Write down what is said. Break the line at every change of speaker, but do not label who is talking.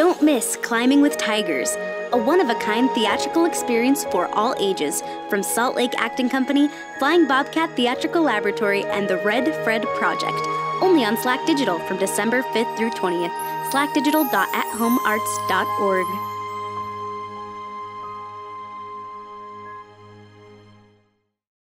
Don't miss Climbing with Tigers, a one-of-a-kind theatrical experience for all ages from Salt Lake Acting Company, Flying Bobcat Theatrical Laboratory, and the Red Fred Project. Only on SLAC Digital from December 5th through 20th. slacdigital.athomearts.org.